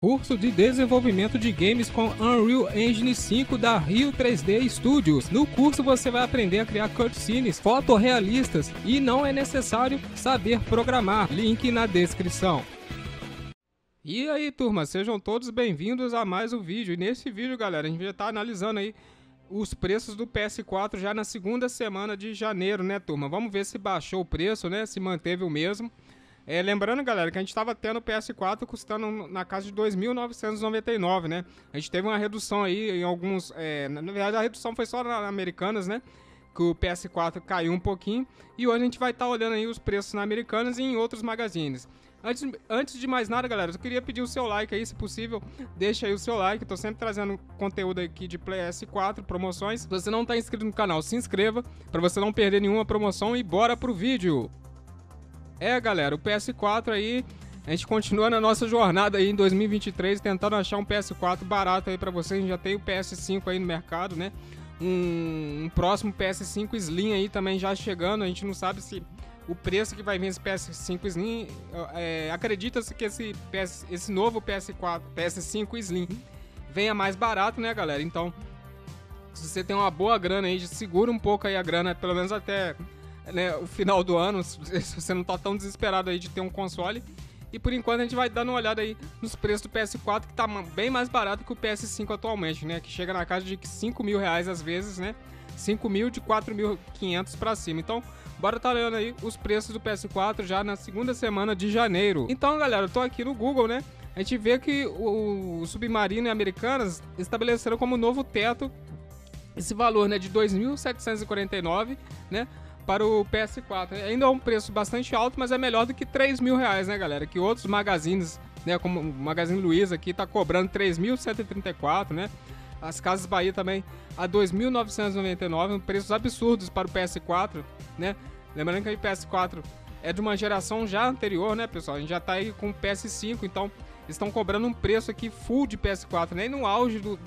Curso de desenvolvimento de games com Unreal Engine 5 da Rio 3D Studios. No curso você vai aprender a criar cutscenes fotorrealistas e não é necessário saber programar. Link na descrição. E aí, turma, sejam todos bem-vindos a mais um vídeo. E nesse vídeo, galera, a gente já está analisando aí os preços do PS4 já na segunda semana de janeiro, né, turma? Vamos ver se baixou o preço, né, se manteve o mesmo. Lembrando, galera, que a gente estava tendo o PS4 custando na casa de 2.999, né? A gente teve uma redução aí em alguns... na verdade, a redução foi só na Americanas, né? Que o PS4 caiu um pouquinho. E hoje a gente vai estar olhando aí os preços na Americanas e em outros magazines. Antes de mais nada, galera, eu queria pedir o seu like aí, se possível. Deixa aí o seu like, eu tô sempre trazendo conteúdo aqui de PS4, promoções. Se você não está inscrito no canal, se inscreva para você não perder nenhuma promoção e bora pro vídeo! Galera, o PS4 aí, a gente continua na nossa jornada aí em 2023, tentando achar um PS4 barato aí pra vocês. A gente já tem o PS5 aí no mercado, né? Um próximo PS5 Slim aí também já chegando. A gente não sabe se o preço que vai vir esse PS5 Slim, acredita-se que esse novo PS5 Slim venha mais barato, né, galera? Então, se você tem uma boa grana aí, segura um pouco aí a grana, pelo menos até... né, o final do ano, se você não tá tão desesperado aí de ter um console. E por enquanto a gente vai dando uma olhada aí nos preços do PS4, que tá bem mais barato que o PS5 atualmente, né? Que chega na casa de 5 mil reais às vezes, né? 5 mil de 4.500 pra cima. Então, bora tá olhando aí os preços do PS4 já na segunda semana de janeiro. Então, galera, eu tô aqui no Google, né? A gente vê que o Submarino e Americanas estabeleceram como novo teto esse valor, né? De 2.749, né? Para o PS4. Ainda é um preço bastante alto, mas é melhor do que 3 mil reais, né, galera? Que outros magazines, né, como o Magazine Luiza aqui, tá cobrando 3.134, né? As Casas Bahia também a 2.999, preços absurdos para o PS4, né? Lembrando que o PS4 é de uma geração já anterior, né, pessoal? A gente já tá aí com o PS5, então eles estão cobrando um preço aqui full de PS4, né? E no auge do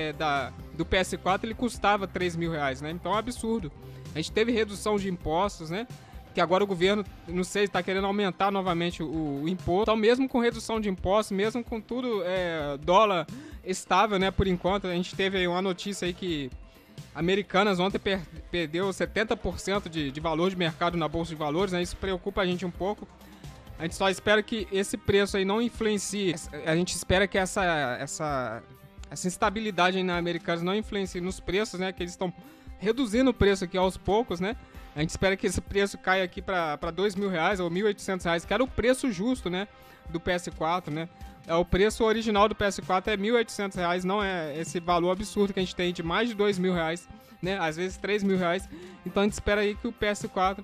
PS4 ele custava 3 mil reais, né? Então é um absurdo. A gente teve redução de impostos, né? Que agora o governo, não sei, está querendo aumentar novamente o imposto. Então, mesmo com redução de impostos, mesmo com tudo dólar estável, né? Por enquanto, a gente teve aí uma notícia aí que Americanas ontem perdeu 70% de valor de mercado na Bolsa de Valores, né? Isso preocupa a gente um pouco. A gente só espera que esse preço aí não influencie. A gente espera que essa instabilidade aí na Americanas não influencie nos preços, né? Que eles estão reduzindo o preço aqui aos poucos, né? A gente espera que esse preço caia aqui para 2 mil reais ou 1.800 reais, que era o preço justo, né? Do PS4, né? O preço original do PS4 é 1.800 reais, não é esse valor absurdo que a gente tem de mais de 2 mil reais, né? Às vezes 3 mil reais. Então a gente espera aí que o PS4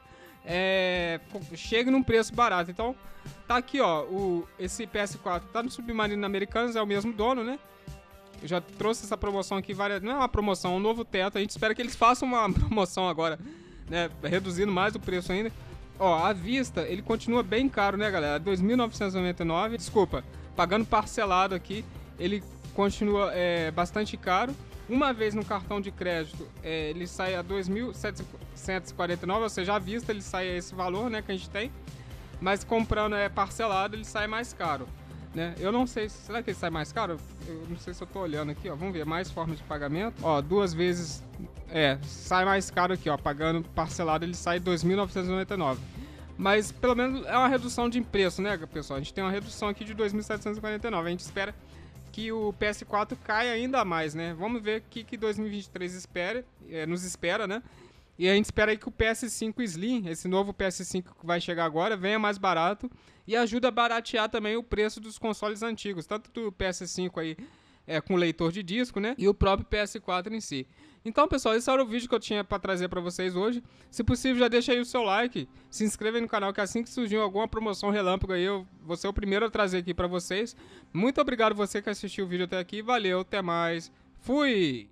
chegue num preço barato. Então tá aqui, ó, esse PS4 tá no Submarino Americanas, é o mesmo dono, né? Eu já trouxe essa promoção aqui, não é uma promoção, é um novo teto. A gente espera que eles façam uma promoção agora, né? Reduzindo mais o preço ainda. Ó, à vista, ele continua bem caro, né, galera? 2.999, desculpa, pagando parcelado aqui, ele continua bastante caro. Uma vez no cartão de crédito, ele sai a 2.749, ou seja, à vista ele sai a esse valor, né, que a gente tem. Mas comprando parcelado, ele sai mais caro, né? Eu não sei, será que ele sai mais caro? Eu não sei se eu tô olhando aqui, ó. Vamos ver, mais formas de pagamento. Ó, 2 vezes, sai mais caro aqui, ó. Pagando parcelado, ele sai 2.999. Mas, pelo menos, é uma redução de preço, né, pessoal? A gente tem uma redução aqui de 2.749. A gente espera que o PS4 caia ainda mais, né? Vamos ver o que 2023 nos espera, né? E a gente espera aí que o PS5 Slim, esse novo PS5 que vai chegar agora, venha mais barato e ajuda a baratear também o preço dos consoles antigos, tanto do PS5 aí com leitor de disco, né? E o próprio PS4 em si. Então, pessoal, esse era o vídeo que eu tinha para trazer para vocês hoje. Se possível, já deixa aí o seu like, se inscreva aí no canal, que assim que surgir alguma promoção relâmpago aí, eu vou ser o primeiro a trazer aqui para vocês. Muito obrigado você que assistiu o vídeo até aqui, valeu, até mais, fui!